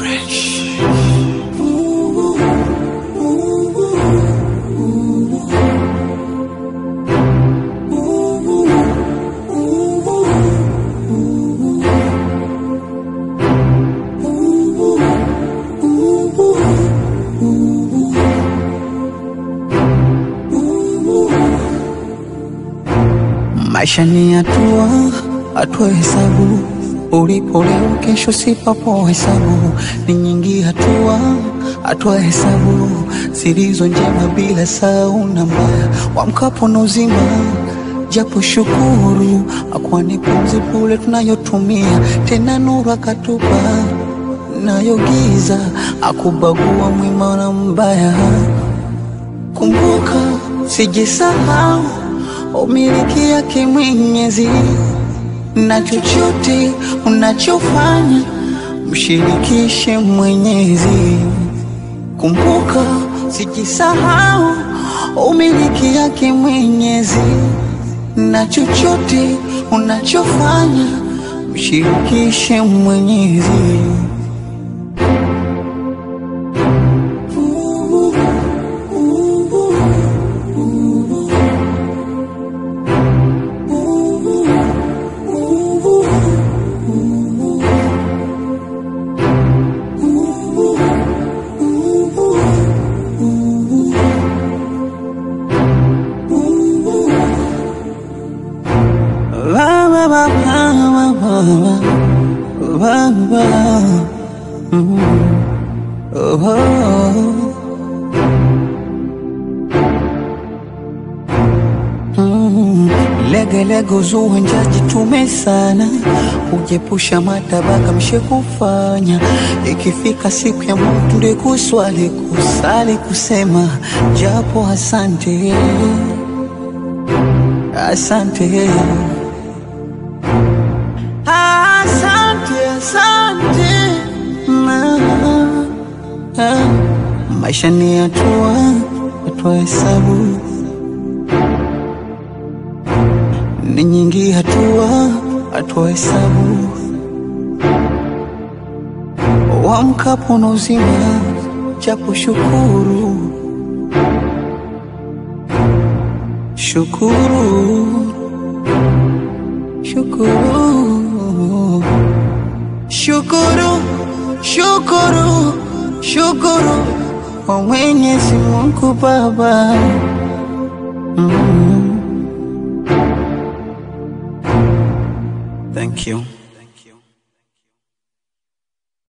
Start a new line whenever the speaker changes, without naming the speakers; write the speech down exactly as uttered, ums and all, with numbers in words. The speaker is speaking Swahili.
Fresh.
Maisha ni hatua, hatua hesabu. Ulipo leo kesho si papo hesabu. Ni nyingi hatua, hatua hesabu. Zilizo njema bila sau na mbaya. Wamkapo na uzima, japo shukuru. Akwani pumzi bure tunayotumia. Tena nuru akatupa, nayo giza. Akubagua mwema na mbaya. Kumbuka, sijisahau umiliki yake Mwenyezi, na chochote unachofanya mshirikishe Mwenyezi. Kumbuka, sijisahau umiliki yake Mwenyezi, na chochote unachofanya mshirikishe Mwenyezi. Lege lege uzuanja jitume sana, ujepusha matabaka mshe kufanya. Ikifika siku ya mtu nde kuswali, kusali, kusema japo asante, asante, asante, asante. Maisha ni hatua, hatua hesabu. Ni nyingi hatua, hatua hesabu. Wamkapo na uzima, japo shukuru. Shukuru, shukuru, shukuru, shukuru, shukuru kwa Mwenyezi Mungu Baba. mm. Thank you.